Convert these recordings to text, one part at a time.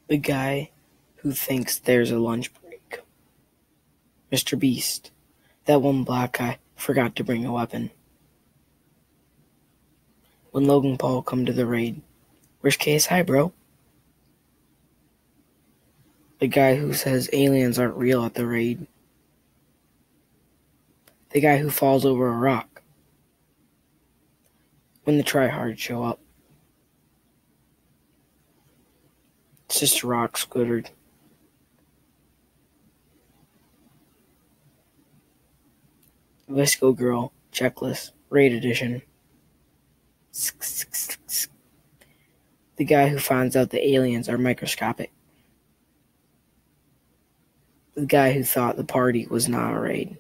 The guy who thinks there's a lunch break. Mr. Beast, that one black guy forgot to bring a weapon. When Logan Paul come to the raid, where's KSI, bro? The guy who says aliens aren't real at the raid. The guy who falls over a rock. When the tryhards show up. It's just a rock, Squidward. Visco Girl Checklist Raid Edition. The guy who finds out the aliens are microscopic. The guy who thought the party was not a raid.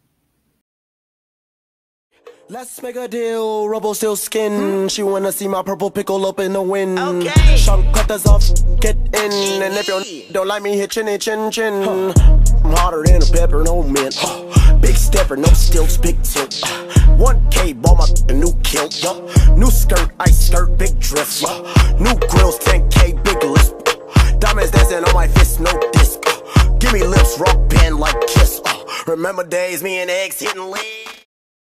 Let's make a deal, rubble still skin. She wanna see my purple pickle up in the wind. Okay. Sharp cutters off, get in. And if you don't like me, hit chin, chin, chin. I'm hotter than a pepper, no mint. Big stepper, no stilts, big tilt. 1K, bought my new kilt. New skirt, ice skirt, big drift. New grills, 10K, big list. Diamonds dancing on my fist, no disc. Give me lips, rock band like Kiss. Remember days, me and X hitting legs.